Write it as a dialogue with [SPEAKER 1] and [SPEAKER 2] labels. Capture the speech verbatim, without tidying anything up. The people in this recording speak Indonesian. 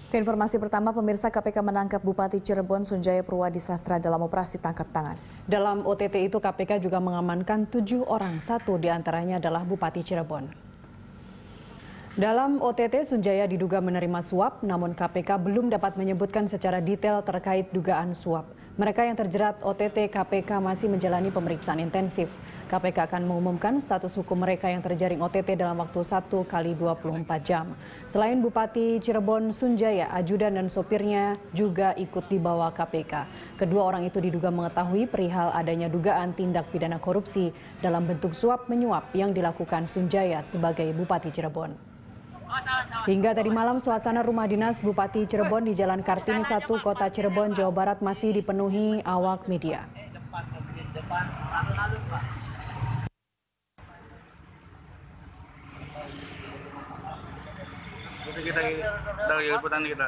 [SPEAKER 1] Ke informasi pertama, pemirsa, K P K menangkap Bupati Cirebon Sunjaya Purwadisastra dalam operasi tangkap tangan.
[SPEAKER 2] Dalam O T T itu, K P K juga mengamankan tujuh orang, satu diantaranya adalah Bupati Cirebon. Dalam O T T, Sunjaya diduga menerima suap, namun K P K belum dapat menyebutkan secara detail terkait dugaan suap. Mereka yang terjerat O T T, K P K masih menjalani pemeriksaan intensif. K P K akan mengumumkan status hukum mereka yang terjaring O T T dalam waktu satu kali dua puluh empat jam. Selain Bupati Cirebon Sunjaya, ajudan dan sopirnya juga ikut dibawa K P K. Kedua orang itu diduga mengetahui perihal adanya dugaan tindak pidana korupsi dalam bentuk suap menyuap yang dilakukan Sunjaya sebagai Bupati Cirebon. Hingga tadi malam, suasana rumah dinas Bupati Cirebon di Jalan Kartini satu, Kota Cirebon, Jawa Barat masih dipenuhi awak media.
[SPEAKER 3] Kita dari liputan kita.